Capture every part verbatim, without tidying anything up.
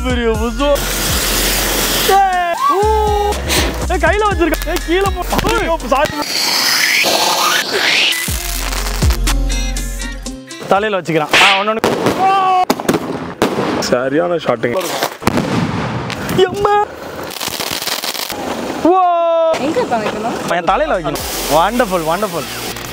பெரிய புசோ கையில வச்சிருக்க கீழே தலையில வச்சுக்கிறான். சரியான ஷாட்டுங்க. என் தலையில வைக்கணும். Wonderful wonderful.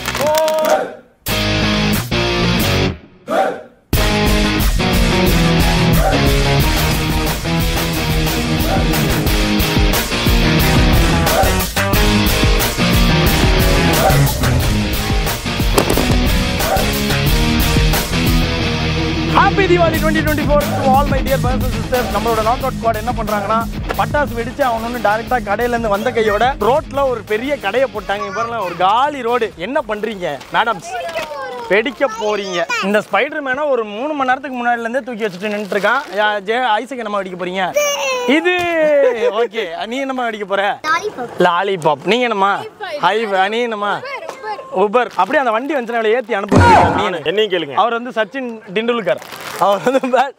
Happy Diwali twenty twenty-four to all my dear brothers and sisters. நம்மளோட நாக் அவுட் ஸ்குவாட் என்ன பண்றாங்கன்னா பட்டாசு வெடிச்சு அவனொன்னு டைரக்டா கடையில இருந்து வந்த கையோட ரோட்ல ஒரு பெரிய கடையை போட்டாங்க. பாருங்க ஒரு காலி ரோடு. என்ன பண்றீங்க மேடம்ஸ்? வெடிக்க போறீங்க. இந்த ஸ்பைடர் மேனை ஒரு மூணு மணி நேரத்துக்கு முன்னாடில இருந்தே தூக்கி வச்சுட்டு நின்றுட்டு இருக்கான். ஐஸுக்கு என்னமா வெடிக்க போறீங்க? இது ஓகே. நீ என்னமா வெடிக்க போற? லாலிபாப். நீங்க என்னமா? ஹை. நீ என்னமா? உபர். அப்படியே அந்த வண்டி வந்துச்சுனா ஏத்தி அனுப்புங்க. என்னையும் கேளுங்க. அவர் வந்து சச்சின் டெண்டுல்கர். அவர் வந்து பேட்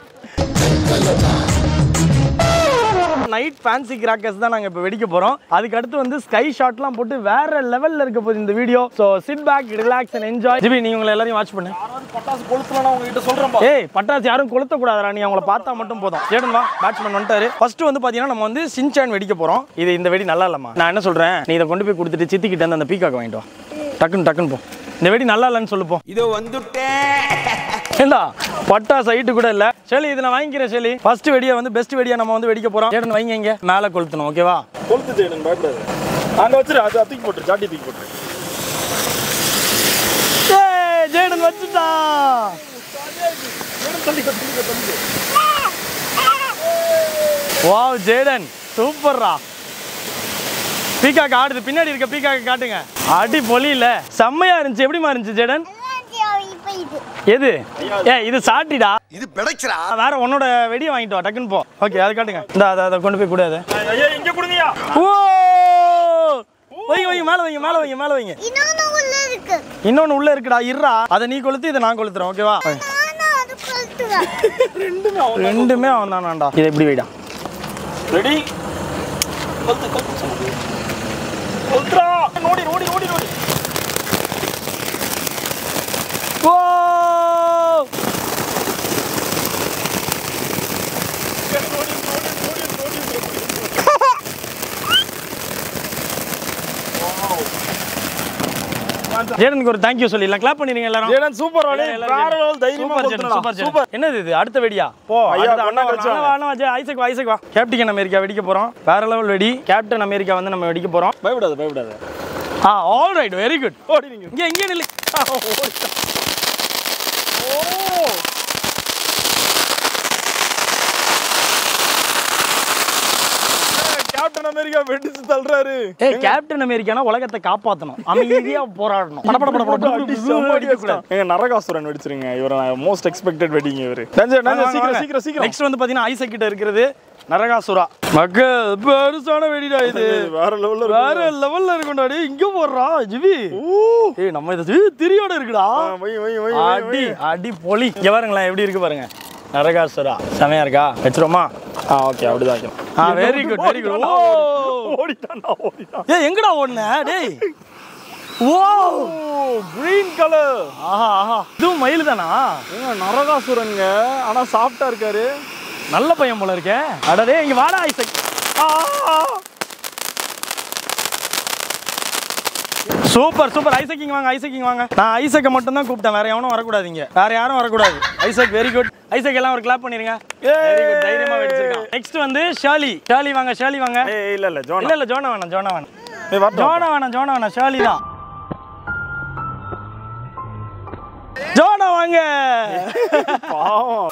நைட் ஃபேன்சி கிராக்கர்ஸ் தான் நாங்கள் இப்போ வெடிக்க போகிறோம். அதுக்கு அடுத்து வந்து ஸ்கை ஷாட்லாம் போட்டு வேற லெவலில் இருக்க போகுது இந்த வீடியோ. So sit back, relax and enjoy. ஜிபி நீ உங்களை எல்லாரையும் வாட்ச் பண்ணு. பட்டாசு கொளுத்தலாம் உங்ககிட்ட சொல்கிறேன். ஏய் பட்டாசு யாரும் கொளுத்தக்கூடாதா, நீ அவங்கள பார்த்தா மட்டும் போதும். ஜேடன் வா, பேட்ஸ்மேன் வந்துட்டாரு. ஃபர்ஸ்ட் வந்து பார்த்தீங்கன்னா நம்ம வந்து சின்சான் வெடிக்க போகிறோம். இது இந்த வெடி நல்லா இல்லம்மா. நான் என்ன சொல்கிறேன், நீ இதை கொண்டு போய் கொடுத்துட்டு சித்திக்கிட்ட இருந்து அந்த பீக்காக வாங்கிட்டு வா. டக்குன்னு டக்குன்னு போ. இந்த வெடி நல்லா இல்லைன்னு சொல்லுப்போம். இதோ வந்துட்டேன். ஏண்டா பட்டா சைட்டு கூட இல்ல. சரி இதை நான் வாங்கிக்கிறேன். சரி ஃபர்ஸ்ட் வெடியை வந்து பெஸ்ட் வெடியா நம்ம வந்து வெடிக்க போறோம். ஜேடன் வைங்க, இங்க மேலே கொளுத்தணும். ஓகேவா? கொளுத்து ஜேடன், பயப்படாது. அங்க வச்சிரு. அது தூக்கி போட்டு ஜாட்டி தூக்கி போட்டு. ஏய் ஜேடன் வச்சுட்டா. ஜேடன் தள்ளி தள்ளி தள்ளி. வாவ் ஜேடன் சூப்பர்ரா. பீகாக் ஆடுது. பின்னாடி இருக்க பீகாக் காட்டுங்க. அடி பொலியில செம்மையா இருந்துச்சு. எப்படிமா இருந்துச்சு ஜேடன்? எது? ஏ இது சாட்டிடா. இது பெடக்ஸ்ரா. வேற உன்னோட வெடியை வாங்கிட்டு வா. டக்குன்னு போ. ஓகே அதை காட்டுங்க. இந்த அதை அதை கொண்டு போய் கூடாது. ஐயா இங்க கொடுங்கயா. ஓ வைங்க வைங்க மேலே வைங்க மேலே வைங்க மேலே வைங்க. இன்னொன்னு உள்ள இருக்கு. இன்னொன்னு உள்ள இருக்குடா. இருடா. அதை நீ கொளுத்து, இதை நான் கொளுத்துறேன். ஓகேவா? நானா அது கொளுத்துறேன். ரெண்டுமே அவன் ரெண்டுமே அவன் தானாண்டா. இதை எப்படி வைடா. ரெடி. கொளுத்து கொளுத்து. கொளுத்துறா. நோடி நோடி நோடி நோடி. ஓ ஜேடனுக்கு ஒரு தேங்க் யூ சொல்லிடலாம். கிளாப் பண்ணிருங்க எல்லாரும். ஜேடன் சூப்பர் வாலே. வேற லெவல் தைரியமா சூப்பர் சூப்பர். என்னது இது? அடுத்த வெடியா? போ ஐயா அண்ணா வச்சா. அண்ணா வச்சா. ஐசக் வா ஐசக் வா. கேப்டன் அமெரிக்கா வெடிக்க போறோம். வேற லெவல் வெடி. கேப்டன் அமெரிக்கா வந்து நம்ம வெடிக்க போறோம். பயப்படாத பயப்படாத. ஆ ஆல் ரைட் வெரி குட். ஓடி நீங்க. இங்க இங்க நில்லு. ஓ கேப்டன் அமெரிக்கா வெடிச்சு தள்ளுறாரு. ஏய் கேப்டன் அமெரிக்கானா உலகத்தை காப்பாத்தணும். அமைதியா போராடணும். பட பட பட பட அடி சோமாடிய கூட. எங்க நரகாசுரன் வெடிச்சிருங்க. இவர மோஸ்ட் எக்ஸ்பெக்டட் வெடிங்க இவரு. டேஞ்சர் டேஞ்சர் சீக்கிரம் சீக்கிரம் சீக்கிரம். நெக்ஸ்ட் வந்து பாத்தீங்கன்னா ஐசக் கிட்ட இருக்குது நரகாசுரா. மக்கள் பெருசான வெடிடா இது. வேற லெவல்ல வேற லெவல்ல இருக்குடா. டேய் இங்க போறா ஜிவி. ஏய் நம்ம இது திரியோட இருக்குடா. வை வை வை அடி அடி பொலி. இங்க பாருங்களேன் எப்படி இருக்கு பாருங்க. நரகாசுரா செமையா இருக்கா? வெச்சுரோமா? ஆ ஓகே அப்படிதான் வைக்கணும். ஆ வெரி குட் வெரி குட். ஓ ஓடிட்டானா ஓடிட்டான். ஏய் எங்கடா ஓடுன? டேய் ஓ கிரீன் கலர். ஆஹா ஆஹா. இது மயில் தானா? ஏங்க நரகாசுரன்ங்க. ஆனா சாஃப்ட்டா இருக்காரு. நல்ல பையன் போல இருக்கே. அட டேய் இங்க வாடா ஐசக். Super super. ஐசக் இங்க வாங்க. ஐசக் இங்க வாங்க. நான் ஐசக்க மட்டும் தான் கூப்பிட்டேன். வேற எவனும் வரக்கூடாதுங்க. வேற யாரும் வரக்கூடாது. Isaac very good. ஐசக் எல்லாம் ஒரு கிளாப் பண்ணிருங்க. Very good. தைரியமா வெடிச்சிருக்கான். நெக்ஸ்ட் வந்து ஷாலி. ஷாலி வாங்க. ஷாலி வாங்க. ஏய் இல்ல இல்ல ஜோனா. இல்ல இல்ல ஜோனா வேணாம். ஜோனா வேணாம். ஏய் வா ஜோனா வேணாம். ஜோனா வேணாம். ஷாலி தான். ஜோனா வாங்க. பாவம்.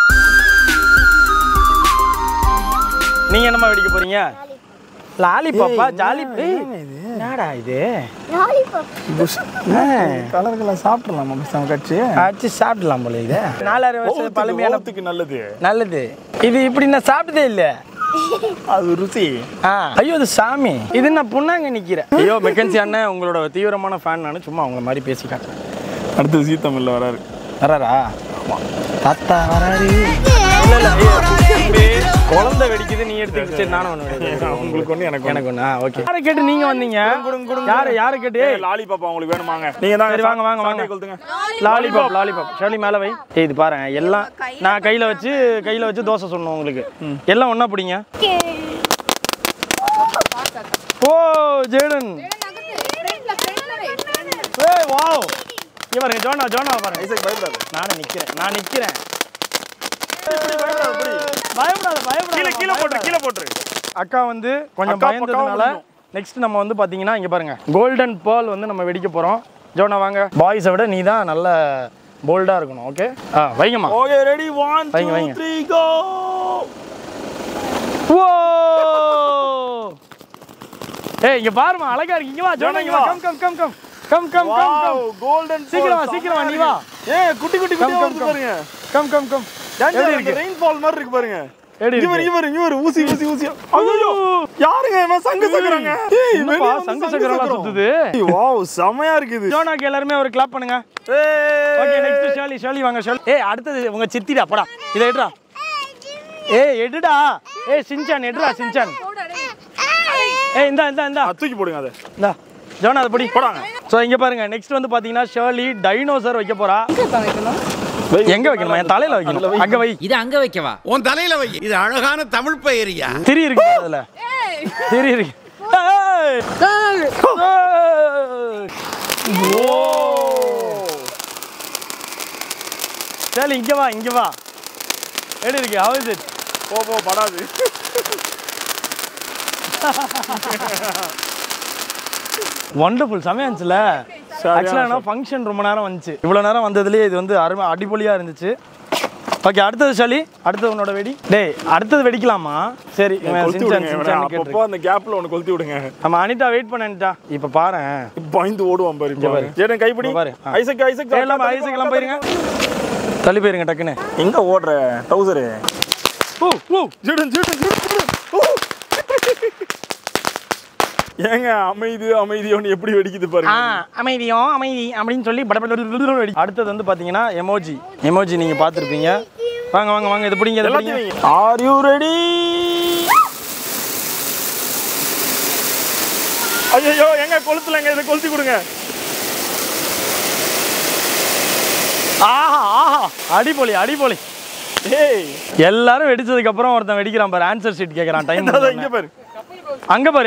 நீங்க என்னமா வெடிக்க போறீங்க? லாலிபாப்பா ஜாலி. என்னடா இது? லாலிபாப். கலர்களா சாப்பிடலாமா நம்ம கட்சி? ஆச்சு சாப்பிடலாம் போல இது. நாலாயிரம் வருஷம் பழமையானதுக்கு நல்லது. நல்லது. இது இப்படி நான் சாப்பிட்டதே இல்ல. அது ருசி. ஐயோ அது சாமி. இது நான் புண்ணாங்க நிக்கிறேன். ஐயோ மெக்கன்சி அண்ணன் உங்களோட தீவிரமான ஃபேன். நான் சும்மா உங்களை மாதிரி பேசி காட்டுறேன். அடுத்து சீத்தமில்ல வராரு. வராரா? தாத்தா வராரு. இல்ல இல்ல குழந்தை வெடிக்குது நீ எடுத்து சரி நானும் ஒன்று உங்களுக்கு ஒன்று எனக்கு எனக்கு ஒன்று ஆ ஓகே யாரை கேட்டு நீங்க வந்தீங்க யாரு யாரை கேட்டு லாலிபாப் உங்களுக்கு வேணுமாங்க நீங்க தான் சரி வாங்க வாங்க வாங்க கொளுத்துங்க லாலிபாப் லாலிபாப் ஷர்லி மேலே வை ஏய் இது பாருங்க எல்லாம் நான் கையில் வச்சு கையில் வச்சு தோசை சொன்னோம் உங்களுக்கு எல்லாம் ஒன்றா பிடிங்க ஓ ஜேடன் ஏய் வாவ் இங்க பாருங்க ஜோனா ஜோனா பாருங்க ஐசக் பயப்படாத நானே நிக்கிறேன் நான் நிக்கிறேன் இப்படி பயப்படாத இப்படி பயப்படாத பயப்படாத கீழே கீழே போட்டு கீழே போட்டு அக்கா வந்து கொஞ்சம் அக்கா பயந்ததுனால நெக்ஸ்ட் நம்ம வந்து பாத்தீங்கன்னா இங்க பாருங்க கோல்டன் பேர்ல் வந்து நம்ம வெடிக்க போறோம் ஜோனா வாங்க பாய்ஸை விட நீ தான் நல்ல போல்டா இருக்கணும் ஓகே ஆ வைங்கம்மா ஓகே ரெடி ஒன் வைங்க, டூ வைங்க. த்ரீ கோ ஓ ஏய் இங்க பாருமா அழகா இருக்கு இங்க வா ஜோனா இங்க வா come come come come come come come come golden சீக்கிரம் வா சீக்கிரம் வா நீ வா ஏய் குட்டி குட்டி குட்டி கம், வந்து பாருங்க கம் கம் கம் எப்படி இருக்கு ரெயின் ஃபால் மாதிரி இருக்கு பாருங்க எப்படி இவர் இருக்கு இவர் இவர் ஊசி ஊசி ஊசி ஐயோ யாருங்க இவன் சங்கு சக்கரங்க ஏய் என்னப்பா சங்கு சக்கரம்லாம் சுத்துது வாவ் செமையா இருக்குது ஜோனாக்கு எல்லாரும் ஒரு கிளாப் பண்ணுங்க ஏய் ஓகே நெக்ஸ்ட் ஷாலி ஷாலி வாங்க ஷாலி ஏய் அடுத்தது உங்க சித்திடா போடா இதை எடுடா ஏய் எடுடா ஏய் சின்சான் எடுடா சின்சான் ஏய் இந்தா இந்தா இந்தா தூக்கி போடுங்க அதை இந்தா ஜோனா அதை படி போடாங்க ஸோ இங்க பாருங்க நெக்ஸ்ட் வந்து பாத்தீங்கன்னா ஷர்லி டைனோசர் வைக்க போறா எங்க வைக்கணுமா என் தலையில வைக்கணும் அங்க வை இது அங்க வைக்கவா உன் தலையில வை இது அழகான தமிழ் பெயரியா திரி இருக்கு அதுல திரி இருக்கு ஏய்! ஏய்! ஓ சரி இங்க வா இங்க வா எப்படி இருக்கு how is it போ போ படாது வண்டர்ஃபுல் செமையா இருந்துச்சுல ஆக்சுவலாக என்ன ஃபங்க்ஷன் ரொம்ப நேரம் வந்துச்சு இவ்வளோ நேரம் வந்ததுலேயே இது வந்து அருமை அடிப்பொலியாக இருந்துச்சு ஓகே அடுத்தது ஷாலி அடுத்தது உன்னோட வெடி டேய் அடுத்தது வெடிக்கலாமா சரி இவன் கொளுத்தி சின்சான் விடுங்க சின்சான் அப்பப்போ கேட்டு அந்த கேப்ல ஒன்னு கொளுத்தி விடுங்க நம்ம அனிதா வெயிட் பண்ண அனிதா இப்போ பாரு பயந்து ஓடுவான் பாரு இப்போ பாரு. ஜேடன் கைப்பிடி இங்க பாரு. ஆ. ஐசக் ஐசக் எல்லாம் ஐசக் எல்லாம் போயிருங்க தள்ளி போயிருங்க டக்குன்னு எங்க ஓடுற டவுசரு ஓ ஓ ஜேடன் ஜேடன் ஜேடன் ஓ. ஏங்க அமைதி அமைதியோன்னு எப்படி வெடிக்குது ஆ பாருங்க அமைதியோ அமைதி அப்படின்னு சொல்லி பட பட பட வெடி அடுத்தது வந்து பார்த்தீங்கன்னா எமோஜி எமோஜி நீங்கள் பார்த்துருப்பீங்க வாங்க வாங்க வாங்க இது பிடிங்க இது பிடிங்க ஆர் யூ ரெடி ஐயோ எங்க கொளுத்துலங்க இதை கொளுத்தி கொடுங்க ஆஹா ஆஹா அடிபொலி அடிபொலி ஏய் எல்லாரும் வெடிச்சதுக்கு அப்புறம் ஒருத்தன் வெடிக்கிறான் பாரு ஆன்சர் ஷீட் கேக்குறான் டைம் இங்க பாரு அங்க பாரு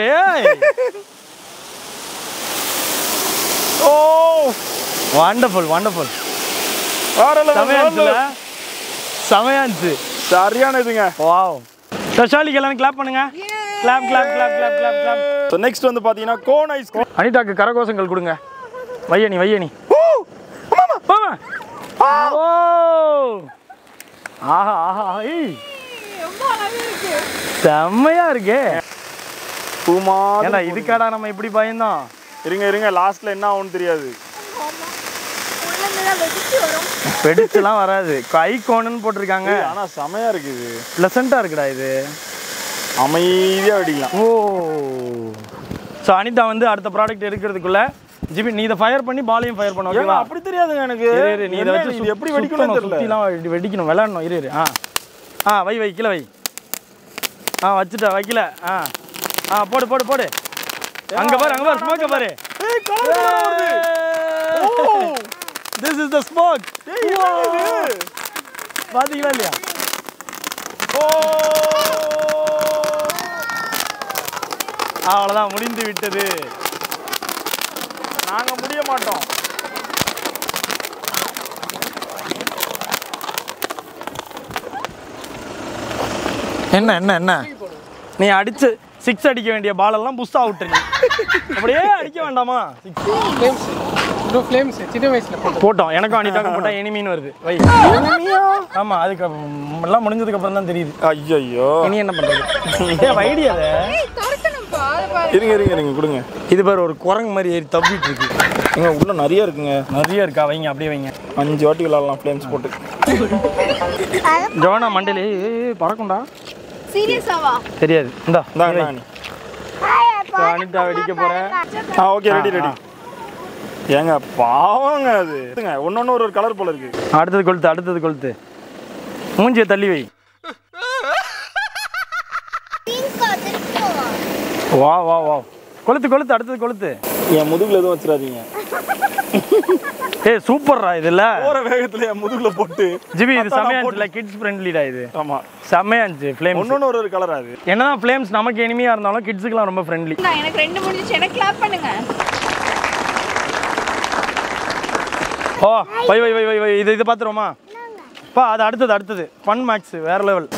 ஓ வண்டர்ஃபுல் வண்டர்ஃபுல் வேற செமையா லெவல் இருந்துச்சுல செமையா இருந்துச்சு சரியான இதுங்க வாவ் ஷாலிக்கு எல்லாரும் கிளாப் பண்ணுங்க clap clap clap clap clap clap so next வந்து பாத்தீங்கன்னா கோன் ஐஸ்கிரீம் அனிதாக்கு கரகோஷங்கள் கொடுங்க வையணி வையணி மாமா ஓ ஆஹா ஆஹா ஏய் செம்மையா இருக்கே பூமா ஏண்டா இதுக்காடா நம்ம இப்படி பயந்தோம் இருங்க இருங்க லாஸ்ட்ல என்ன ஆகும்னு தெரியாது வெடிச்சுலாம் வராது ஐகோன்னு போட்டிருக்காங்க ஆனா செமையா இருக்குது பிளசண்டா இருக்குடா இது அமைதியா வெடிக்கலாம் ஓ ஸோ அனிதா வந்து அடுத்த ப்ராடக்ட் எடுக்கிறதுக்குள்ள ஜிபி நீ இதை ஃபயர் பண்ணி பாலையும் ஃபயர் பண்ண ஏங்க, ஓகேவா அப்படி தெரியாதுங்க எனக்கு இரு, இரு, நீ இதை என்ன வச்சு இது சுத்- எப்படி வெடிக்கணும்னு சுத்தணும், தெரியல சுத்திலாம் வெடி- வெடிக்கணும் விளையாடணும் இரு இரு ஆ ஆ வை வை கீழே வை ஆ வச்சுட்டா வைக்கல ஆ ஆ போடு போடு போடு அங்க பாரு அங்க பாரு ஸ்மோக்க பாரு ஏய் கலர் வருது ஓ திஸ் இஸ் தி ஸ்மோக் ஏய் என்ன இது பாத்தீங்களா இல்லையா ஓ அவ்வளவுதான் முடிந்து விட்டது நாங்க முடிய மாட்டோம் என்ன என்ன என்ன நீ அடிச்சு சிக்ஸ் அடிக்க வேண்டிய பால் எல்லாம் புஷ் அவுட் நீ அப்படியே அடிக்க வேண்டாமா ப்ரோ ஃப்ளேம்ஸ் சின்ன வயசுல போட்டோம் போட்டோம் எனக்கும் அனிதாக்கும் போட்டா எனிமீன் வருது வை ஆமா அதுக்கு அப்புறம் எல்லாம் முடிஞ்சதுக்கு அப்புறம் தான் தெரியுது ஐயோ இனி என்ன பண்றது ஏ வைடி அத இருங்க இருங்க இருங்க கொடுங்க இது பேர் ஒரு குரங்கு மாதிரி ஏறி தப்பிட்டு இருக்கு இங்க உள்ள நிறைய இருக்குங்க நிறைய இருக்கா வைங்க அப்படியே வைங்க அஞ்சு வாட்டி விளையாடலாம் ஃப்ளேம்ஸ் போட்டு ஜோனா மண்டலே பறக்கும்டா சீரியஸாவா தெரியாது இந்தா இந்தாங்க நீ வை. So, அனிதா வெடிக்க போறேன் ஆ ஓகே ரெடி ரெடி ஏங்க பாவங்க அது ஒன்னு ஒன்று ஒரு ஒரு கலர் போல இருக்கு அடுத்தது கொளுத்து அடுத்தது கொளுத்து மூஞ்சியை தள்ளி வை வா வா வா கொளுத்து கொளுத்து அடுத்தது கொளுத்து. என் முதுகுல எதுவும் வச்சிடாதீங்க. ஏய் சூப்பர்ரா இதுல. போற வேகத்துல என் முதுகுல போட்டு. ஜிபி இது செமையா இருந்துச்சுல, கிட்ஸ் ஃப்ரெண்ட்லிடா இது. ஆமா செமையா இருந்துச்சு ஃப்ளேம்ஸ். ஒன்னொன்னு ஒரு ஒரு கலர் அது. என்னதான் ஃப்ளேம்ஸ் நமக்கு எனிமியா இருந்தாலும் கிட்ஸுக்குலாம் ரொம்ப ஃப்ரெண்ட்லி. எனக்கு ரெண்டு முடிஞ்சிச்சு, எனக்கு கிளாப் பண்ணுங்க. ஓ வை வை வை வை வை இது இது பாத்துறோமா? பா அது அடுத்தது அடுத்தது ஃபன் மேக்ஸ் வேற லெவல்.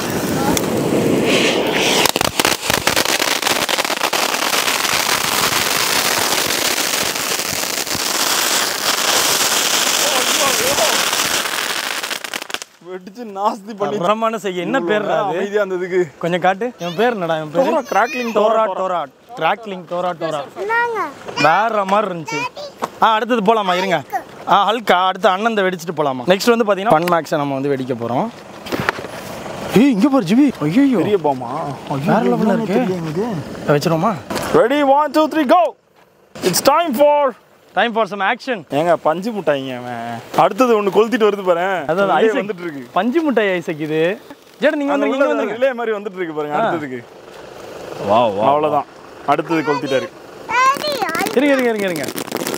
வெடிச்சு நாஸ்தி பண்ணி பிரமாண செய்ய என்ன பேர்டா அது? அமைதியா இருந்ததுக்கு கொஞ்சம் காட்டு. என் பேர் என்னடா? என் பேர் crackling Dora Dora crackling Dora Dora. வேற மாதிரி இருந்துச்சு. ஆ அடுத்தது போலாமா? இருங்க. ஆ ஹல்கா அடுத்து அண்ணன் வெடிச்சிட்டு போலாமா? நெக்ஸ்ட் வந்து பாத்தீங்கன்னா ஃபன் மேக்ஸை நம்ம வந்து வெடிக்க போறோம். ஏய் இங்க பாரு ஜிபி. ஐயோ பெரிய பாமா. வேற லெவல்ல இருக்கு. வெச்சிரோமா? Ready one two three go. It's time for time for some action. ஏங்க பஞ்சு முட்டாய்ங்க அவன். அடுத்தது ஒன்னு கொளுத்திட்டு வருது பாரு. அதாவது ஐஸ் வந்துட்டு இருக்கு. பஞ்சு முட்டாய் ஐசக் இது. ஜெட நீங்க வந்து இங்க வந்து ரிலே மாதிரி வந்துட்டு இருக்கு பாருங்க அடுத்ததுக்கு. வாவ் வாவ் அவ்வளவுதான். அடுத்தது கொளுத்திட்டாரு. இருங்க இருங்க இருங்க இருங்க.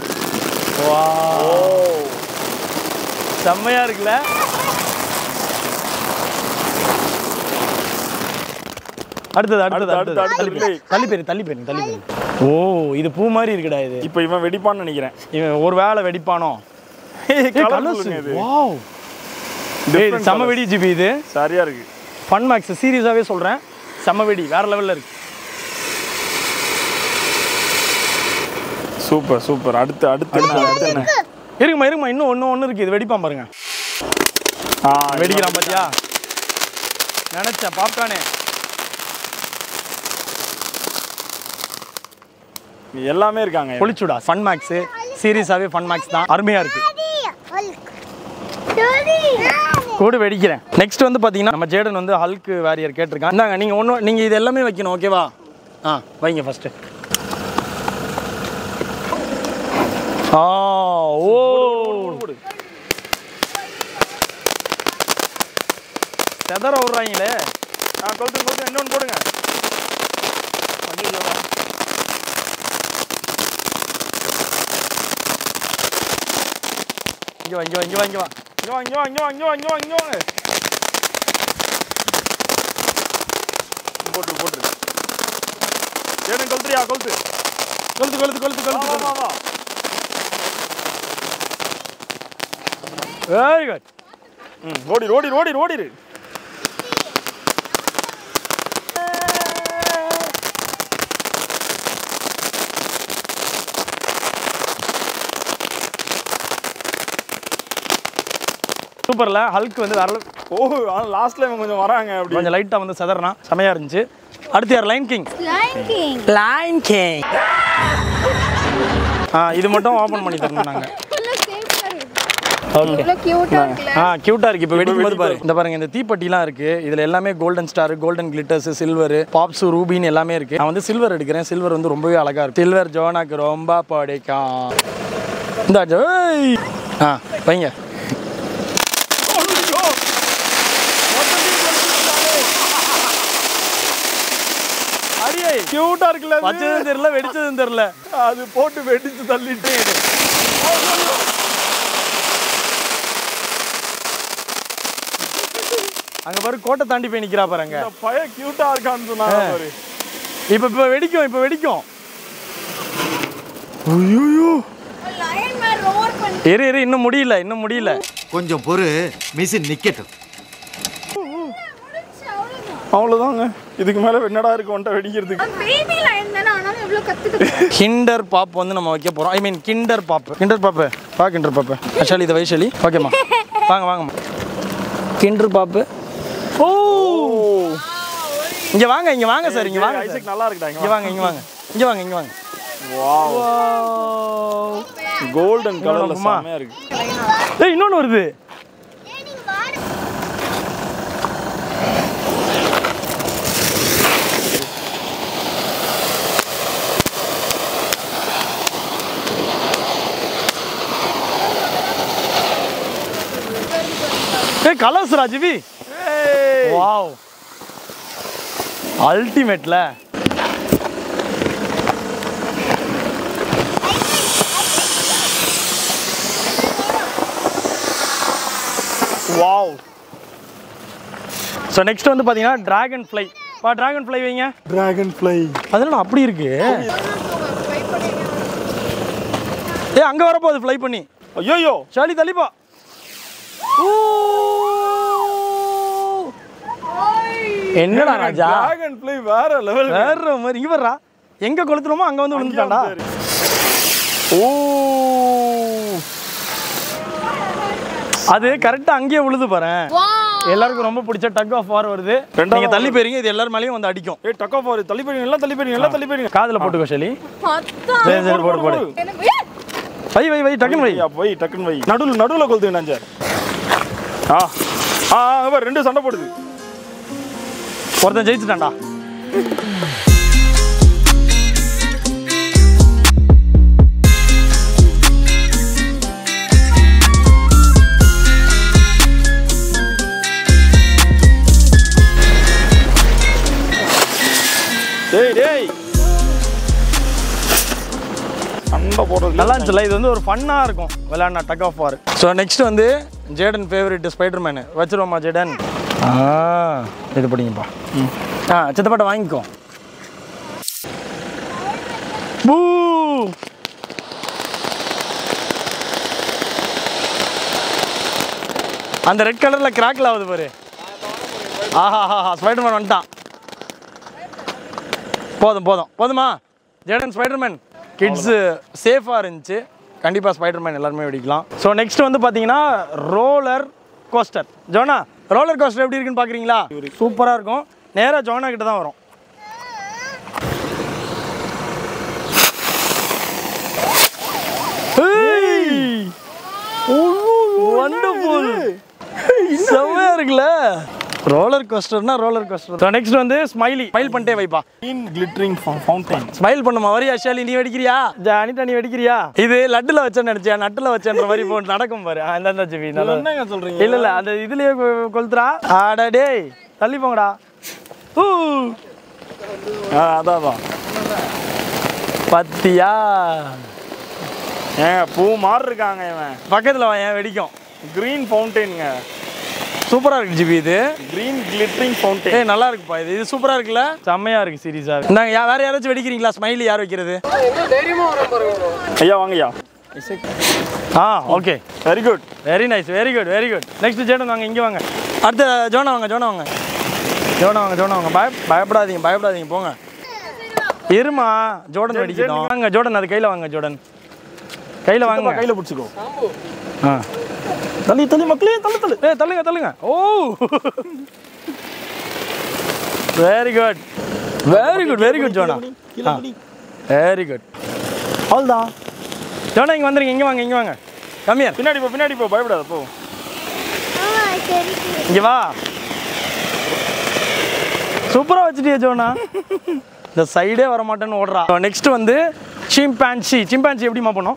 வாவ் செம்மையா இருக்குல. அடுத்தது அடுத்தது அடுத்தது தள்ளி போய் தள்ளி போய் தள்ளி போய் தள்ளி போய். ஓ இது பூ மாதிரி இருக்குடா இது. இப்போ இவன் வெடிப்பான்னு நினைக்கிறேன். இவன் ஒரு வேளை வெடிப்பானோ? கலர்ஸ் இது. வாவ் டேய் செம வெடி ஜிபி இது. சரியா இருக்கு. ஃபன் மேக்ஸ் சீரியஸாவே சொல்றேன். செம வெடி வேற லெவல்ல இருக்கு. Super super. அடுத்து அடுத்து அடுத்து என்ன? இருங்கம்மா இருங்கம்மா இன்னும் ஒன்று ஒன்று இருக்குது. இது வெடிப்பான் பாருங்க. ஆ வெடிக்கிறான் பாத்தியா? நினைச்சேன் பாப்கார்னே. எல்லாமே இருக்காங்க. பொலிச்சுடா ஃபன் மேக்ஸ் சீரியஸாவே ஃபன் மேக்ஸ் தான். அருமையா இருக்கு. கூட வெடிக்கிறேன். நெக்ஸ்ட் வந்து பாத்தீங்கன்னா நம்ம ஜேடன் வந்து ஹல்க் வாரியர் கேட்டிருக்கான். இந்தாங்க நீங்க ஒன்று நீங்க இது எல்லாமே வைக்கணும் ஓகேவா? ஆ வைங்க ஃபர்ஸ்ட். ஆ ஓ செதற விடுறாங்களே. ஆ கொளுத்து கொளுத்து இன்னொன்று போடுங்க. இங்க வா இங்க வா இங்க வா இங்க வா இங்க வா இங்க வா இங்க வா இங்க வா இங்க வா இங்க வா. போட்டு போட்டு. ஏன் கொளுத்துறியா? கொளுத்து கொளுத்து கொளுத்து கொளுத்து கொளுத்து. வா வா. Very good. ம் ஓடி ஓடி ஓடி ஓடிரு. சூப்பர்ல ஹல்க் வந்து வேற. ஓ லாஸ்ட்ல இவங்க கொஞ்சம் வராங்க அப்படி. கொஞ்சம் லைட்டா வந்து செதறனா செமையா இருந்துச்சு. அடுத்து யார்? Line king. Line king. Line king. ஆ இது மட்டும் ஓபன் பண்ணி தரணும் நாங்க. ஓகே. இவ்ளோ கியூட்டா இருக்குல. ஆ கியூட்டா இருக்கு. இப்போ வெடிக்கும்போது பாரு. இந்த பாருங்க இந்த தீப்பெட்டிலாம் இருக்கு. இதுல எல்லாமே golden star, golden glitters, silver, pops, ரூபின் எல்லாமே இருக்கு. நான் வந்து சில்வர் எடுக்கிறேன். சில்வர் வந்து ரொம்பவே அழகா இருக்கு. சில்வர் ஜோனாக்கு ரொம்ப பிடிக்கும். இந்த ஏய் ஆ வைங்க. அடியே கியூட்டா இருக்குல. வச்சதும் தெரியல வெடிச்சதும் தெரியல. அது போட்டு வெடிச்சு தள்ளிட்டு அங்க பாரு கோட்டை தாண்டி போய் நிக்கிறா பாருங்க. இந்த பய கியூட்டா இருக்கான்னு சொன்னாங்க பாரு. இப்ப இப்ப வெடிக்கும் இப்ப வெடிக்கும். ஐயோ லைன் மேன் ரோர் பண்ணி. இரு இரு இன்னும் முடியல இன்னும் முடியல. கொஞ்சம் பொறு, மிஷின் நிக்கட்டும். அவ்வளவுதாங்க. இதுக்கு மேல என்னடா இருக்கு ஒன்ட்ட வெடிக்கிறதுக்கு? பேபி லைன் தான, ஆனா எவ்வளவு கத்துக்கு. கிண்டர் பாப் வந்து நம்ம வைக்க போறோம். I mean kinder pop. Kinder pop பா கிண்டர் பாப். ஆக்சுவலி இது வைஷலி. ஓகேம்மா வாங்க வாங்கம்மா. Kinder pop. ஓ இங்க வாங்க இங்க வாங்க சார் இங்க வாங்க. ஐசக் நல்லா இருக்குடா. இங்க வாங்க இங்க வாங்க இங்க வாங்க இங்க வாங்க. வாவ் கோல்டன் கலர்ல செமையா இருக்கு. ஏய் இன்னொன்னு வருது. ஏய் கலர்ஸ் ராஜிவி. வாவ் அல்டிமேட்ல. வாவ். ஸோ நெக்ஸ்ட் வந்து பார்த்தீங்கன்னா டிராகன் ஃப்ளை. பா டிராகன் ஃப்ளை வைங்க. Dragon fly. அதெல்லாம் அப்படி இருக்கு. ஏ அங்கே வரப்போகுது ஃப்ளை பண்ணி. ஐயோ ஷாலி தள்ளிப்பா. என்னடா ராஜா, டிராகன் ஃப்ளை வேற லெவல். வேற மாதிரி. இங்க வர்றா, எங்க கொளுத்துறோமோ அங்க வந்து விழுந்துட்டான்டா. ஓ அது கரெக்டா அங்கேயே விழுது பாரு. எல்லாருக்கும் ரொம்ப பிடிச்ச டக் ஆஃப் வார் வருது. நீங்க தள்ளி போறீங்க, இது எல்லாரும் மேலயும் வந்து அடிக்கும். ஏய் டக் ஆஃப் வார் தள்ளி போறீங்க, எல்லாம் தள்ளி போறீங்க, எல்லாம் தள்ளி போறீங்க. காதுல போட்டுக்கோ ஷாலி. அதான் சரி சரி போடு போடு. வை வை வை டக்குன்னு வை. போய் டக்குன்னு வை. நடுவுல நடுவுல கொளுத்து நஞ்ச. ஆ ஆ அவர் ரெண்டு சண்டை போடுது. ஒருத்தன் ஜெயிச்சிட்டான்டா. டேய் டேய் சண்டை போடுறது நல்லா இருந்துச்சுல. இது வந்து ஒரு ஃபன்னா இருக்கும் விளையாடினா tug of war. So next வந்து ஜேடன் ஃபேவரட் ஸ்பைடர் மேனு வச்சிருவோமா ஜேடன்? ஆ இது பிடிங்கப்பா. ஆ சித்தப்பாட்ட வாங்கிக்கோ. பூ அந்த ரெட் கலர்ல கிராக்ல ஆகுது பாரு. ஆஹா ஹா ஸ்பைடர் மேன் வந்துட்டான். போதும் போதும் போதுமா ஜேடன் ஸ்பைடர்மேன். கிட்ஸு சேஃபாக இருந்துச்சு. கண்டிப்பாக ஸ்பைடர்மேன் எல்லாருமே வெடிக்கலாம். ஸோ நெக்ஸ்ட் வந்து பார்த்தீங்கன்னா roller coaster. Jona roller coaster எப்படி இருக்குன்னு பார்க்குறீங்களா? சூப்பராக இருக்கும். நேராக ஜோனா கிட்ட தான் வரும். வண்டர்ஃபுல், செம்மையாக இருக்குல்ல. ரோலர் கோஸ்டர்னா ரோலர் கோஸ்டர். நெக்ஸ்ட் வந்து ஸ்மைலி. ஸ்மைல் பண்ணிட்டே வைப்பா. Green glittering fountain. ஸ்மைல் பண்ணுமா? வரியா ஷாலி, நீ வெடிக்கிறியா? ஜானிட்டா நீ வெடிக்கிறியா? இது லட்டுல வச்சேன்னு நினைச்சியா? நட்டுல வச்சேன்ற மாதிரி போ நடக்கும் பாரு. அந்த ஜிபி என்னங்க சொல்றீங்க? இல்ல இல்ல அந்த இதுலயே கொளுத்துறா. ஆடா டேய் தள்ளி போங்கடா. ஊ அதான் அதான் பத்தியா? ஏங்க பூ மாறு இருக்காங்க. இவன் பக்கத்துல வா, ஏன் வெடிக்கும். கிரீன் ஃபவுண்டைனுங்க. சூப்பரா இருக்கு ஜிபி. இது கிரீன் கிளிட்டரிங் ஃபவுண்டைன். ஏய் நல்லா இருக்குப்பா. இது இது சூப்பரா இருக்குல்ல. செம்மையா இருக்கு சீரியஸா. இந்தாங்க யா வேற யாராச்சும் வெடிக்கிறீங்களா? ஸ்மைலி யார் வைக்கிறது? என்ன தைரியமா வரும் பாருங்க. ஐயா வாங்கய்யா. ஆ okay very good very nice very good very good. Next Jaden வாங்க, இங்கே வாங்க. அடுத்த ஜோனா வாங்க ஜோனா வாங்க ஜோனா வாங்க ஜோனா வாங்க. பய பயப்படாதீங்க பயப்படாதீங்க போங்க. இருமா ஜோடன் வெடிக்கணும். வாங்க ஜோடன், அது கையில் வாங்க ஜோடன், கையில் வாங்க. கையில் பிடிச்சிக்கோ. ஆ தள்ளி தள்ளி மக்களே தள்ளு தள்ளு. ஏ தள்ளுங்க தள்ளுங்க. ஓ very good very good very good Jona. Very good. அவ்வளோதான் ஜோனா. இங்கே வந்துருங்க, இங்கே வாங்க இங்கே வாங்க. கம்மியா பின்னாடி போ பின்னாடி போ, பயப்படாத போ. இங்கே வா. சூப்பராக வச்சுட்டியா ஜோனா. இந்த சைடே வர மாட்டேன்னு ஓடுறா. நெக்ஸ்ட் வந்து சிம்பான்சி. சிம்பான்சி எப்படிமா பண்ணோம்?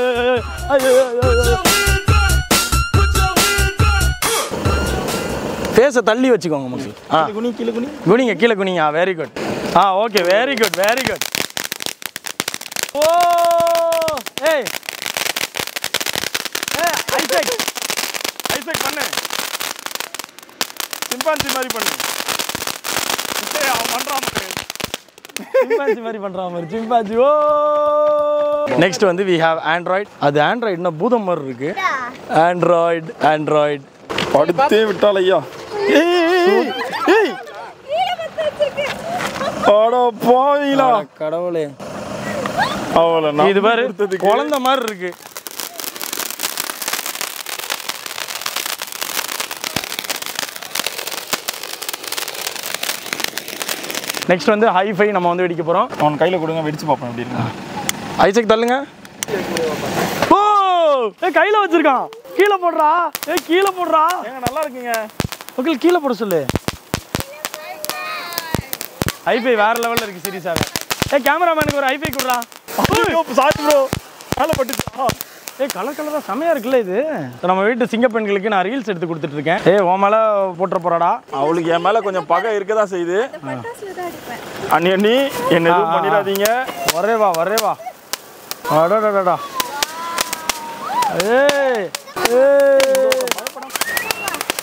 ஃபேஸை தள்ளி வச்சுக்கோங்க மக்கள். ஆ குனி கீழே குனி. குனிங்க கீழே குனிங்க. Very good. ஆ okay very good very good. ஓ ஏய் ஏய் ஐசக் ஐசக் பண்ணு. சிம்பான்சி மாதிரி பண்ணு. ஏய் அவன் பண்றான் பாரு. சிம்பான்சி மாதிரி பண்றான் பாரு சிம்பான்சி. ஓ நெக்ஸ்ட் வந்து we have Android. அது ஆண்ட்ராய்டுனா பூதம் மாதிரி இருக்கு. ஆண்ட்ராய்டு ஆண்ட்ராய்டு படுத்தே விட்டால் ஐயா. ஏய் ஏய் அட பாவிலா கடவுளே. அவள இது பாரு குழந்தை மாதிரி இருக்கு. நெக்ஸ்ட் வந்து ஹைஃபை நம்ம வந்து வெடிக்க போறோம். அவன் கையில கொடுங்க, வெடிச்சு பார்ப்போம் எப்படி இருக்கு. ஐசக் தள்ளுங்க. ஓ ஏ கையில வச்சிருக்கான். கீழே போடுறா. ஏ கீழே போடுறா. ஏங்க நல்லா இருக்குங்க. ஓகே கீழே போட சொல்லு. ஹைஃபை வேற லெவல்ல இருக்கு சீரியஸாவே. ஏ கேமராமேனுக்கு ஒரு ஹைஃபை குடுறா. ஐயோ சாரி ப்ரோ. மேல பட்டுச்சா. ஏ கலர் கலரா செமையா இருக்குல்ல இது. நம்ம வீட்டு சிங்க பெண்களுக்கு நான் ரீல்ஸ் எடுத்து கொடுத்துட்டு இருக்கேன். ஏ உன் மேல போட்டுற போறாடா. அவளுக்கு என் மேல கொஞ்சம் பகை இருக்கதான் செய்யுது. அண்ணி அண்ணி என்ன எதுவும் பண்ணிடாதீங்க. வரே வா வரே வா. அடடடடா. ஏய் ஏய்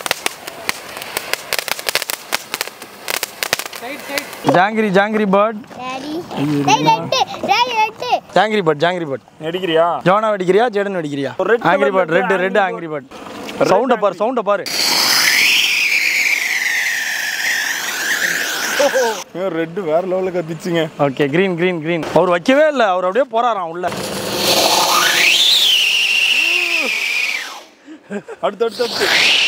ஜாங்கிரி ஜாங்கிரி பேர்ட் டாடி டேய் ரெட் டாடி ரெட் ஜாங்கிரி பேர்ட் ஜாங்கிரி பேர்ட் அடிக்கிறியா? ஜோனா வெடிக்கிறியா ஜேடன் வெடிக்கிறியா? Red angry colour bird red Angry red angry bird சவுண்ட பாரு சவுண்ட பாரு. ரெட் வேற லெவல்ல கத்திச்சுங்க. ஓகே கிரீன் கிரீன் கிரீன் அவர் வைக்கவே இல்லை, அவர் அப்படியே போறாராம் உள்ள. அடுத்து அடுத்து அடுத்து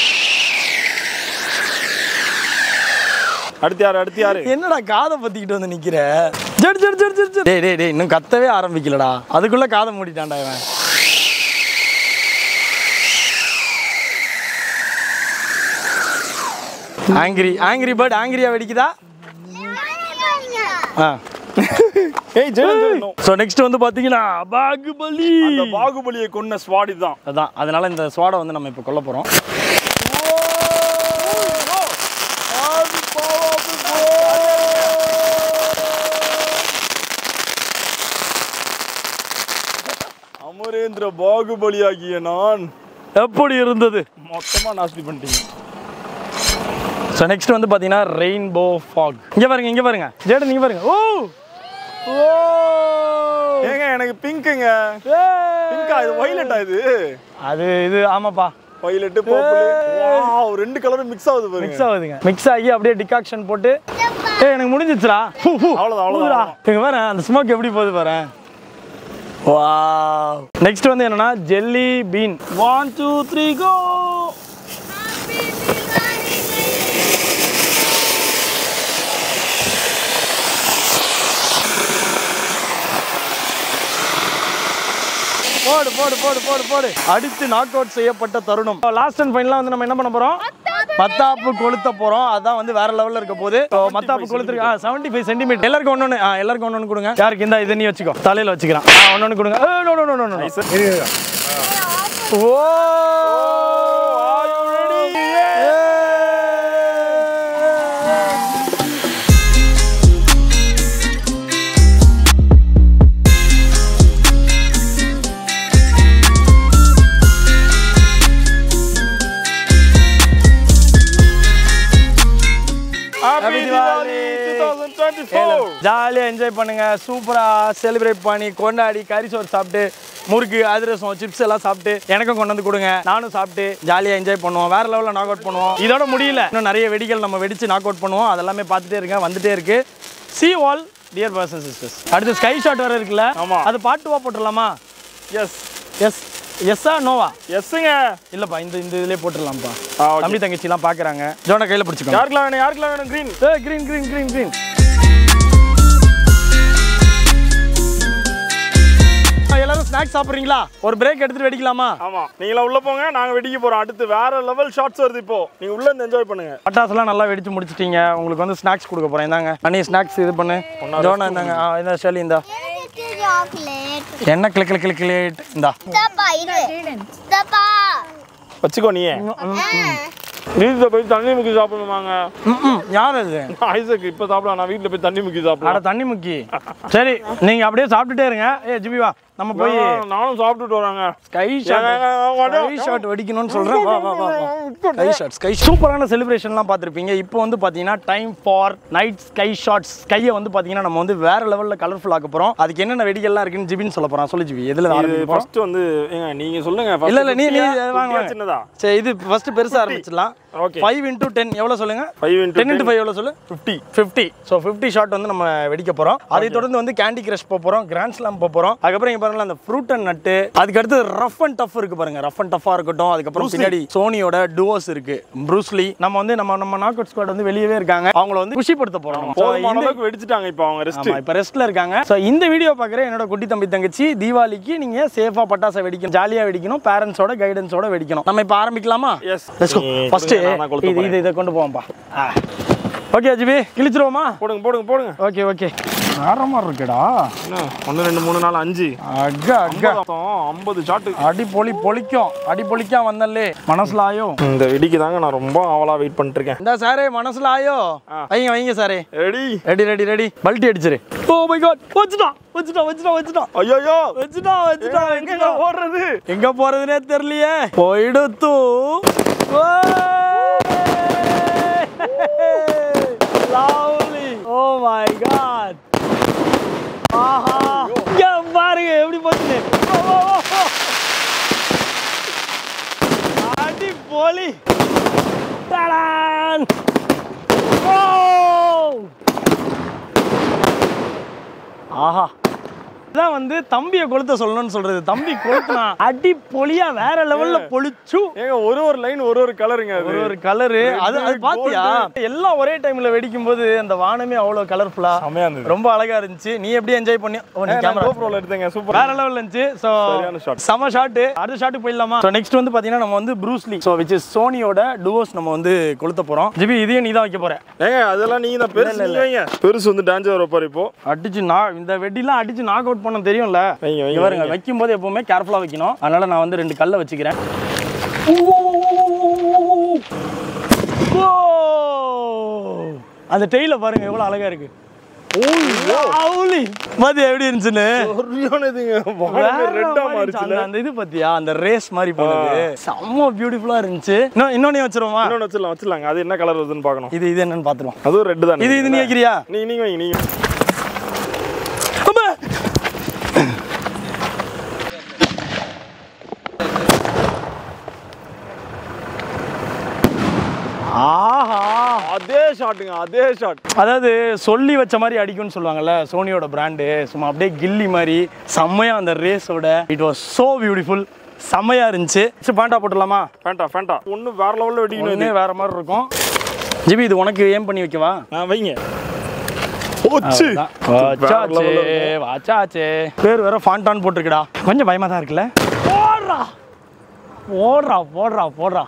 அடுத்து யாரு அடுத்து யாரு? என்னடா காதை பத்திக்கிட்டு வந்து நிக்கிற? Jet jet jet jet jet. டேய் டேய் டேய் இன்னும் கத்தவே ஆரம்பிக்கலடா, அதுக்குள்ள காதை மூடிட்டான்டா இவன். ஆங்கிரி ஆங்கிரி பேர்ட் ஆங்கிரியா வெடிக்குதா? ஆ ஏய் ஜெடன் ஜெடன். சோ நெக்ஸ்ட் வந்து பாத்தீங்கன்னா பாகுபலி. அந்த பாகுபலியை கொன்ன ஸ்வாட் இதுதான். அதான் அதனால இந்த ஸ்வாடை வந்து நம்ம இப்போ கொல்ல போறோம். அமரேந்திர பாகுபலி ஆகிய நான் எப்படி இருந்தது? மொத்தமா நாஸ்தி பண்ணிட்டீங்க. ஸோ நெக்ஸ்ட் வந்து பார்த்தீங்கன்னா ரெயின்போ ஃபாக். இங்கே பாருங்க இங்கே பாருங்க ஜேடன் இங்கே பாருங்க. ஓ ஓ ஏங்க எனக்கு பிங்க்குங்க. பிங்கா இது வயலட்டா? இது அது இது ஆமாப்பா வயலட் பர்பிள். வாவ் ரெண்டு கலரும் மிக்ஸ் ஆகுது பாருங்க. மிக்ஸ் ஆகுதுங்க. மிக்ஸ் ஆகி அப்படியே டிகாக்ஷன் போட்டு ஏய் எனக்கு முடிஞ்சிச்சுடா. அவ்வளவுதான் அவ்வளவுதான். இங்க பாரு அந்த ஸ்மோக் எப்படி போகுது பாரு. வாவ். நெக்ஸ்ட் வந்து என்னன்னா jelly bean. One two three go. போடு போடு போடு போடு போடு. அடித்து நாக் அவுட் செய்யப்பட்ட தருணம். லாஸ்ட் அண்ட் ஃபைனலா வந்து நம்ம என்ன பண்ண போறோம்? மத்தாப்பு கொளுத்த போறோம். அதான் வந்து வேற லெவல்ல இருக்க போகுது. மத்தாப்பு கொளுத்துருக்கு. Seventy five centimetre. எல்லாருக்கும் ஒன்னொன்னு எல்லாருக்கும் ஒன்னொன்னு கொடுங்க. யாருக்கு இந்த இதை நீ வச்சுக்கோ, தலையில வச்சுக்கிறான். ஒன்னொன்னு கொடுங்க. No no no no. ஓ ஜாலியாக என்ஜாய் பண்ணுங்க. சூப்பராக செலிப்ரேட் பண்ணி கொண்டாடி கறி சோறு சாப்பிட்டு முறுக்கு அதிரசம் சிப்ஸ் எல்லாம் சாப்பிட்டு எனக்கும் கொண்டு வந்து கொடுங்க. நானும் சாப்பிட்டு ஜாலியாக என்ஜாய் பண்ணுவோம். வேற லெவலில் நாக் அவுட் பண்ணுவோம். இதோட முடியல, இன்னும் நிறைய வெடிகள் நம்ம வெடிச்சு நாக் அவுட் பண்ணுவோம். அதெல்லாமே பார்த்துட்டே இருங்க, வந்துட்டே இருக்கு. See all dear brothers and sisters. அடுத்து ஸ்கை ஷாட் வேற இருக்குல்ல, அது பாட்டுவா போட்டுடலாமா? எஸ் எஸ் எஸ்ஸா நோவா? எஸ்ஸுங்க. இல்லப்பா இந்த இந்த இதுலயே போட்டுடலாம்ப்பா. ஆ, okay. தம்பி தங்கச்சி எல்லாம் பாக்குறாங்க. ஜோனை கையில பிடிச்சுக்கோ. யாருக்குலாம் வேணும் யாருக்குலாம் வேணும்? கிரீன். ஏய் கிரீன் கிரீன் கிரீன் கிரீன். எல்லாரும் ஸ்நாக்ஸ் சாப்பிடுறீங்களா? ஒரு பிரேக் எடுத்துட்டு வெடிக்கலாமா? ஆமா, நீங்களா உள்ள போங்க, நாங்க வெடிக்க போறோம். அடுத்து வேற லெவல் ஷாட்ஸ் வருது. இப்போ நீங்க உள்ள இருந்து என்ஜாய் பண்ணுங்க. பட்டாசுலாம் நல்லா வெடிச்சு முடிச்சிட்டீங்க. உங்களுக்கு வந்து ஸ்நாக்ஸ் கொடுக்க போறேன். இந்தாங்க அண்ணி ஸ்நாக்ஸ் இது பண்ணு. ஜோனா இந்தாங்க. ஆ இந்த ஷெலி இந்தா. சாக்லேட் என்ன கிளிக் கிளிக் கிளிக் கிளிக் இந்தா. தப்பா இது தப்பா வச்சுக்கோ நீ. வீட்டுல போய் தண்ணி முக்கி சாப்பிடணுமாங்க? ம் யார் அது? ஐசக் இப்ப சாப்பிடலாம். நான் வீட்டுல போய் தண்ணி முக்கி அட சாப்பிடலாம். தண்ணி முக்கி. சரி நீங்க அப்படியே சாப்பிட்டுட்டே இருங்க. ஏ ஜிபி வா நம்ம போய் நானும் சாப்பிட்டுட்டு வராங்க. ஸ்கை ஷாட் ஸ்கை ஷாட் வெடிக்கணும்னு சொல்றேன். வா வா வா ஸ்கை ஷாட் ஸ்கை சூப்பரான செலிப்ரேஷன்லாம் பார்த்துருப்பீங்க. இப்போ வந்து பார்த்தீங்கன்னா time for night sky shots. ஸ்கையை வந்து பார்த்தீங்கன்னா நம்ம வந்து வேற லெவலில் கலர்ஃபுல் ஆக்க போகிறோம். அதுக்கு என்னென்ன வெடிகள்லாம் இருக்குன்னு ஜிபின்னு சொல்ல போகிறோம். சொல்லு ஜிபி எதில் ஆரம்பிப்போம்? ஃபர்ஸ்ட் வந்து ஏங்க நீங்க சொல்லுங்க. இல்ல இல்ல நீ நீ வாங்க சின்னதா. சரி இது ஃபர்ஸ்ட் பெருசா ஆரம்பிச்சிடலாம். ஓகே. ஃபைவ் இன்டூ டென் எவ்வளவு சொல்லுங்க? Five into ten into five எவ்வளவு சொல்லு? Fifty. Fifty. So fifty shot வந்து நம்ம வெடிக்க போறோம். அதை தொடர்ந்து வந்து கேண்டி கிரஷ் போக போறோம், கிராண்ட் ஸ்லாம் போக போறோம். அதுக்கப்புறம் இங்க பாருங்க அந்த ஃப்ரூட் அண்ட் நட்டு. அதுக்கு அடுத்து ரஃப் அண்ட் டஃப் இருக்கு பாருங்க. ரஃப் அண்ட் டஃபா இருக்கட்டும். அதுக்கப்புறம் பின்னாடி சோனியோட டுவோஸ் இருக்கு, ப்ரூஸ்லி. நம்ம வந்து நம்ம நம்ம நாக் அவுட் ஸ்குவாட் வந்து வெளியவே இருக்காங்க. அவங்கள வந்து குஷிப்படுத்த போறோம். போதுமான அளவுக்கு வெடிச்சிட்டாங்க. இப்போ அவங்க ரெஸ்ட். ஆமா இப்போ ரெஸ்ட்ல இருக்காங்க. ஸோ இந்த வீடியோ பார்க்குற என்னோட குட்டி தம்பி தங்கச்சி தீபாவளிக்கு நீங்க சேஃபா பட்டாசை வெடிக்கணும், ஜாலியா வெடிக்கணும், பேரண்ட்ஸோட கைடன்ஸோட வெடிக்கணும். நம்ம இப்போ ஆரம்பிக்கலாமா? எஸ். Let's go. ஃபர்ஸ்ட் இது இதை கொண்டு போவோம்பா. Okay GB கிழிச்சிருவோமா? போடுங்க போடுங்க போடுங்க. Okay okay. வேற மாதிரி இருக்குடா. என்ன ஒன்று ரெண்டு மூணு நாலு அஞ்சு அக்கா அக்கா ஐம்பது ஷாட்டு. அடி பொலி பொலிக்கும் அடி பொலிக்கா வந்தல்லே மனசுல ஆயோ. இந்த வெடிக்கு தாங்க நான் ரொம்ப ஆவலா வெயிட் பண்ணிட்டு இருக்கேன். இந்த சாரே மனசுல ஆயோ. வைங்க வைங்க சாரே. Ready ready ready ready. பல்ட்டி அடிச்சிரு. Oh my god. வச்சிட்டா வச்சிட்டா வச்சிட்டா வச்சிட்டா. ஐயோ வச்சிட்டா வச்சிட்டா. எங்க ஓடுறது? எங்க போறதுனே தெரியலையே. போயிடுத்து. லவ்லி. Oh my god. ஆஹா இங்க பாருங்க எப்படி போச்சு. அடி போலி. டடான். ஓ ஆஹா இதான் வந்து தம்பியை கொளுத்த சொல்லணும்னு சொல்றது. தம்பி கொளுத்துனா அடி பொலியா வேற லெவல்ல பொழிச்சு. ஏங்க ஒரு ஒரு லைன் ஒரு ஒரு கலருங்க. அது ஒரு ஒரு கலரு. அது அது பாத்தியா எல்லாம் ஒரே டைம்ல வெடிக்கும் போது அந்த வானமே அவ்வளவு கலர்ஃபுல்லா செமையா இருந்துச்சு. ரொம்ப அழகா இருந்துச்சு. நீ எப்படி என்ஜாய் பண்ணி கேமரா GoProல எடுத்தேங்க. சூப்பர் வேற லெவல்ல இருந்துச்சு. சோ சரியான ஷாட். சம ஷாட். அடுத்த ஷாட்டுக்கு போயிடலாமா? சோ நெக்ஸ்ட் வந்து பாத்தீங்கன்னா நம்ம வந்து Bruce Lee, so which is சோனியோட டுவோஸ் நம்ம வந்து கொளுத்த போறோம். ஜிபி இதையும் நீ தான் வைக்க போற. ஏங்க அதெல்லாம் நீங்க தான் பெருசு நீங்க. பெருசு வந்து டான்ஸ் வர பாரு. இப்போ அடிச்சு நான் இந்த வெடிலாம் அடிச்சு நாக் அவுட் பண்ண தெரியும்ல. வைங்க வைங்க. இவருங்க வைக்கும் போது எப்பவுமே கேர்ஃபுல்லா வைக்கணும். அதனால நான் வந்து ரெண்டு கல்லை வச்சுக்கிறேன். அந்த டெய்ல பாருங்க எவ்வளவு அழகா இருக்கு. மதி எப்படி இருந்துச்சுன்னு அந்த இது பத்தியா அந்த ரேஸ் மாதிரி போனது செம்ம பியூட்டிஃபுல்லா இருந்துச்சு. இன்னொன்னு வச்சிருவோமா? இன்னொன்னு வச்சிடலாம் வச்சிடலாங்க. அது என்ன கலர் வருதுன்னு பார்க்கணும். இது இது என்னன்னு பாத்துருவோம். அதுவும் ரெட் தான். இது இது நீ வைக்கிறியா? நீங்க நீங்க வைங்க. நீங்க ஆஹா அதே ஷாட்டுங்க. அதே ஷாட். அதாவது சொல்லி வச்ச மாதிரி அடிக்கும்னு சொல்லுவாங்கல்ல சோனியோட பிராண்டு. சும்மா அப்படியே கில்லி மாதிரி செம்மையா அந்த ரேஸோட. It was so beautiful. செம்மையா இருந்துச்சு. பேண்டா போட்டுடலாமா? ஃபேண்டா ஃபேண்டா ஒண்ணு வேற லெவல்ல வெடிக்கணும். இது வேற மாதிரி இருக்கும். ஜிபி இது உனக்கு ஏம் பண்ணி வைக்கவா? ஆ வைங்க. ஓச்சு வாச்சாச்சே வாச்சாச்சே. பேர் வேற ஃபாண்டான் போட்டுருக்குடா. கொஞ்சம் பயமா தான் இருக்குல்ல. போடுறா போடுறா போடுறா போடுறா.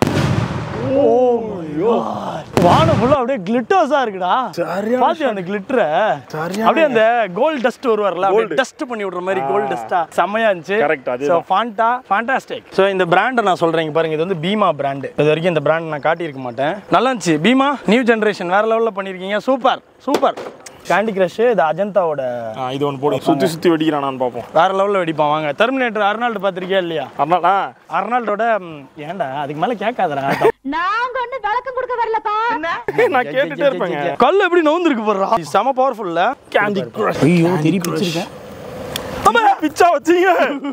வானம் ஃபுல்லா அப்படியே கிளிட்டர்ஸா இருக்குடா. பாத்தியா அந்த கிளிட்டர? அப்படியே அந்த கோல்ட் டஸ்ட் வருவார்ல அப்படியே டஸ்ட் பண்ணி விடுற மாதிரி கோல்ட் டஸ்டா செமையா இருந்துச்சு. கரெக்ட். அது சோ ஃபாண்டா ஃபேண்டாஸ்டிக். சோ இந்த பிராண்ட் நான் சொல்றேன் பாருங்க. இது வந்து பீமா பிராண்ட். இது வரைக்கும் இந்த பிராண்ட் நான் காட்டி இருக்க மாட்டேன். நல்லா இருந்துச்சு. பீமா நியூ ஜெனரேஷன் வேற லெவல்ல பண்ணிருக்கீங்க. Super super. கேண்டி கிரஷ் இது அஜந்தாவோட. இது ஒன்று போடுங்க. சுற்றி சுற்றி வெடிக்கிறானான்னு பார்ப்போம். வேற லெவலில் வெடிப்பான். வாங்க டெர்மினேட்டர் அர்னால்டு பார்த்துருக்கியா இல்லையா? அர்னால்டா அர்னால்டோட ஏன்டா அதுக்கு மேலே கேட்காதடா. நாங்க ஒண்ணு விளக்கம் கொடுக்க வரலப்பா. நான் கேட்டுட்டே இருப்பேங்க. கல் எப்படி நவுந்திருக்கு போடுறா. செம பவர்ஃபுல்ல கேண்டி கிரஷ். ஐயோ தெரி பிச்சிருக்கேன். அம்மா பிச்சா வச்சீங்க.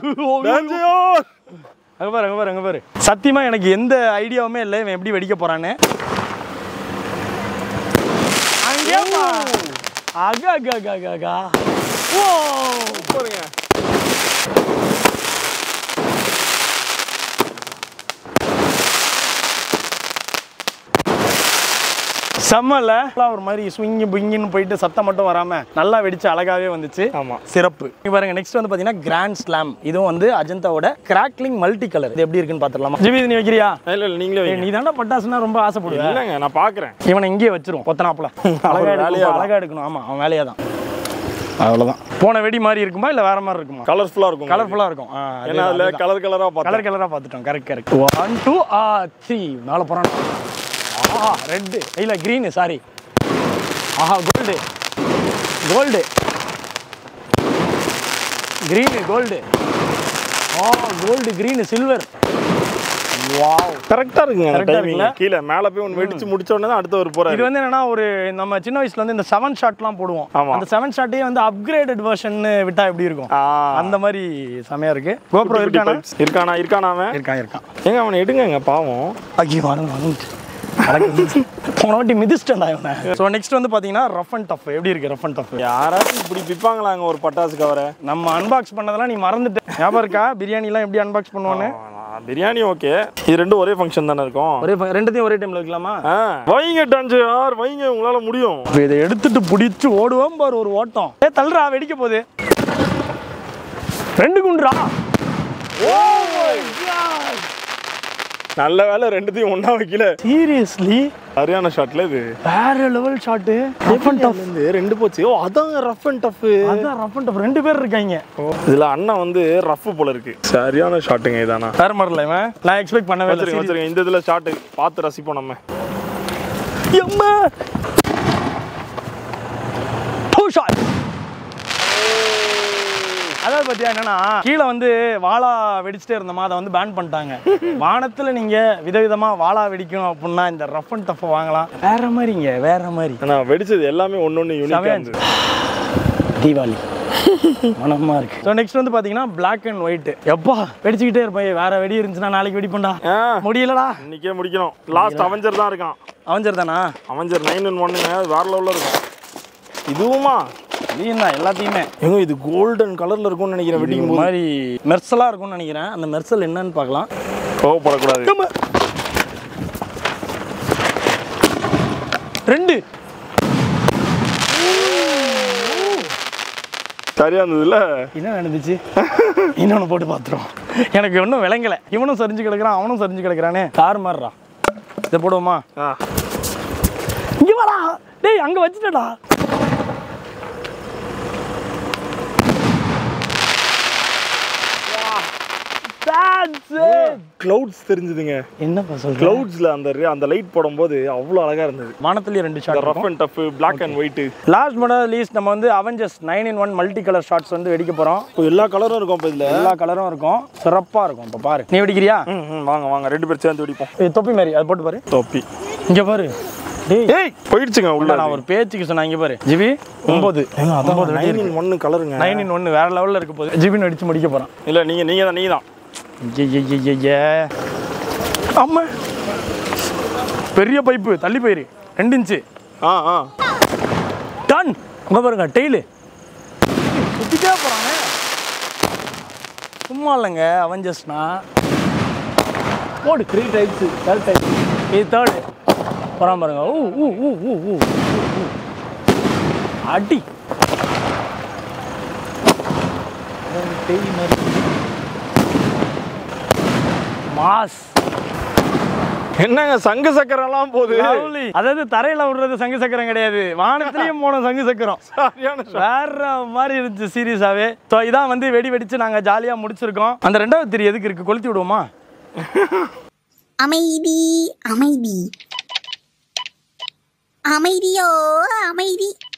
அங்க பாரு அங்க பாரு அங்க பாரு. சத்தியமா எனக்கு எந்த ஐடியாவுமே இல்லை இவன் எப்படி வெடிக்க போறான்னு. அங்கே ஆகா கா கா கா கா. ஓ பாருங்க. செம்மல ஒரு மாதிரி ஸ்விங்கி பிங்கின்னு போயிட்டு சத்தம் மட்டும் வராம நல்லா வெடிச்சு அழகாவே வந்துச்சு. ஆமா சிறப்பு. இங்க பாருங்க நெக்ஸ்ட் வந்து பாத்தீங்கன்னா கிராண்ட் ஸ்லாம். இதுவும் வந்து அஜந்தாவோட கிராக்லிங் மல்டி கலர். இது எப்படி இருக்குன்னு பாத்துடலாமா? ஜிவி நீ வைக்கிறியா? இல்ல இல்ல நீங்களே வைங்க. நீ தானே பட்டாசுனா ரொம்ப ஆசைப்படுவ. இல்லங்க நான் பாக்குறேன். இவனை இங்கேயே வச்சிரும் கொத்தனாப்புல. அழகா எடுக்கணும் அழகா எடுக்கணும். ஆமா அவன் வேலையா தான். அவ்வளவுதான். போன வெடி மாதிரி இருக்குமா இல்ல வேற மாதிரி இருக்குமா? கலர்ஃபுல்லா இருக்கும். கலர்ஃபுல்லா இருக்கும். ஏன்னா அதுல கலர் கலரா பாத்து கலர் கலரா பாத்துட்டோம். Correct correct. ஒன் டூ ஆ த்ரீ மேல போறான். ஆஹா ரெட் இல்ல கிரீன் சாரி. ஆஹா கோல்டு கோல்டு கிரீன் கோல்டு. ஆ கோல்டு கிரீன் சில்வர். வாவ் கரெக்ட்டா இருக்குங்க. அந்த டைமிங் கீழ மேல போய் ஒன்னு வெடிச்சு முடிச்ச உடனே தான் அடுத்து ஒரு போறாரு. இது வந்து என்னன்னா ஒரு நம்ம சின்ன வயசுல வந்து இந்த செவன் ஷாட்லாம் போடுவோம். அந்த செவன் ஷாட்டே வந்து அப்கிரேடட் வெர்ஷன் விட்டா எப்படி இருக்கும் அந்த மாதிரி செமையா இருக்கு. GoPro இருக்கானா? இருக்கானா இருக்கானா அவன்? இருக்கான் இருக்கான். ஏங்க அவனை எடுங்கங்க பாவம். ஐயோ வாங்க வாங்க. போன வாட்டி மிதிச்சிட்டேன்டா இவனை. ஸோ நெக்ஸ்ட் வந்து பார்த்தீங்கன்னா ரஃப் அண்ட் டஃப். எப்படி இருக்கு ரஃப் அண்ட் டஃப்? யாராச்சும் இப்படி பிப்பாங்களாங்க ஒரு பட்டாசு கவரை? நம்ம அன்பாக்ஸ் பண்ணதெல்லாம் நீ மறந்துட்ட. ஞாபகம் இருக்கா பிரியாணிலாம் எப்படி அன்பாக்ஸ் பண்ணுவானு? பிரியாணி ஓகே. இது ரெண்டும் ஒரே ஃபங்க்ஷன் தானே இருக்கும். ஒரே ரெண்டுத்தையும் ஒரே டைம்ல வைக்கலாமா? வைங்க டான்ஸ் யார் வைங்க உங்களால முடியும். இதை எடுத்துட்டு பிடிச்சு ஓடுவோம் பாரு ஒரு ஓட்டம். ஏ தள்ளுறா வெடிக்க போகுது. ரெண்டு குண்டுரா. ஓ மை காட். நல்ல வேலை ரெண்டுத்தையும் ஒண்ணா வைக்கல. சீரியஸ்லி சரியான ஷாட்ல இது. வேற level shot. Rough and tough ரெண்டு போச்சு. ஓ அதான் ரஃப் அண்ட் டஃப். அதான் ரஃப் அண்ட் டஃப் ரெண்டு பேர் இருக்காங்க. இதுல அண்ணா வந்து ரஃப் போல இருக்கு. சரியான ஷாட்டுங்க இதானா. வேற மாதிரில இவன் நான் எக்ஸ்பெக்ட் பண்ணவே இல்லை. வச்சிருங்க வச்சிருங்க. இந்த இதுல ஷாட் பார்த்து ரசிப்போம் நம்ம. எம்மா டூ ஷாட். அதாவது பத்தியா என்னன்னா கீழே வந்து வாழா வெடிச்சுட்டே இருந்தோமா அதை வந்து பேன் பண்ணிட்டாங்க. வானத்துல நீங்க விதவிதமா வாழா வெடிக்கணும் அப்படின்னா இந்த ரஃப் அண்ட் டஃப் வாங்கலாம். வேற மாதிரிங்க வேற மாதிரி. நான் வெடிச்சது எல்லாமே ஒன்னொன்னு யூனிக்கா இருந்தது. தீபாவளி மனமா இருக்கு. ஸோ நெக்ஸ்ட் வந்து பாத்தீங்கன்னா பிளாக் அண்ட் ஒயிட். எப்பா வெடிச்சுக்கிட்டே இருப்பேன். வேற வெடி இருந்துச்சுன்னா நாளைக்கு வெடிப்பண்டா. முடியலடா இன்னைக்கே முடிக்கணும். லாஸ்ட் அவெஞ்சர் தான் இருக்கான். அவெஞ்சர் தானா? அவெஞ்சர் நைன் ஒன் ஒன்னுங்க வேற லெவலில் இருக்கும். இதுவுமா இல்லையா எல்லாத்தையுமே எங்க இது கோல்டன் கலர்ல இருக்கும்னு நினைக்கிறேன். வெடிக்கும் போது மாதிரி மெர்சலா இருக்கும்னு நினைக்கிறேன். அந்த மெர்சல் என்னன்னு பார்க்கலாம். கோவப்படக்கூடாது. ரெண்டு சரியா இருந்ததுல என்ன நடந்துச்சு? இன்னொன்னு போட்டு பாத்துருவோம். எனக்கு ஒன்றும் விளங்கல. இவனும் சரிஞ்சு கிடக்குறான் அவனும் சரிஞ்சு கிடக்குறானே. கார் மாறுறா. இதை போடுவோமா? இங்க வாடா டேய், அங்க வச்சுட்டடா. கிளவுட்ஸ் தெரிஞ்சதுங்க. என்னப்பா சொல்ற? கிளவுட்ஸ்ல அந்த அந்த லைட் போடும்போது அவ்வளவு அழகா இருந்தது. வானத்திலேயே ரெண்டு shot, rough and tough, black and white. Last but not least நம்ம வந்து Avengers nine in one multi colour shots வந்து வெடிக்க போறோம். எல்லா கலரும் இருக்கும். இப்போ இதுல எல்லா கலரும் இருக்கும். சிறப்பா இருக்கும். இப்போ பாரு, நீ வெடிக்கிறியா? ம் வாங்க வாங்க ரெண்டு பேரும் சேர்ந்து வெடிப்போம். இது தொப்பி மாதிரி அதை போட்டு பாரு. தொப்பி இங்க பாரு. டேய் ஏய் போயிடுச்சுங்க உள்ள. நான் ஒரு பேச்சுக்கு சொன்னா இங்க பாரு. ஜிபி ஒன்பது ஒன்பது நைன் இன் ஒன் கலருங்க. நைன் இன் ஒன் வேற லெவல்ல இருக்க போகுது. ஜிபின்னு அடிச்சு முடிக்க போறான். இல்ல நீங்க நீங்க தான் நீங்க தான் அம்மா பெரிய பைப்பு தள்ளி போயிரு. ரெண்டு இன்ச்சு. ஆ ஆ டன். அங்க பாருங்க டெய்லு சுத்திட்டே போறாங்க. சும்மா இல்லைங்க அவெஞ்சர்ஸ்னா. போடு த்ரீ டைப்ஸ். தேர்ட் டைப் இது தேர்டு போறான் பாருங்க. ஊ ஊ ஊ ஊ ஊ அடி டெய் மாதிரி மாஸ். என்னங்க சங்கு சக்கரம் எல்லாம் போகுது. அதாவது தரையில விடுறது சங்கு சக்கரம் கிடையாது, வானத்திலயும் போன சங்கு சக்கரம். வேற மாதிரி இருந்துச்சு சீரியஸாவே. ஸோ இதான் வந்து வெடி வெடிச்சு நாங்க ஜாலியா முடிச்சிருக்கோம். அந்த ரெண்டாவது திரி எதுக்கு இருக்கு? கொளுத்தி விடுவோமா? அமைதி அமைதி அமைதியோ அமைதி.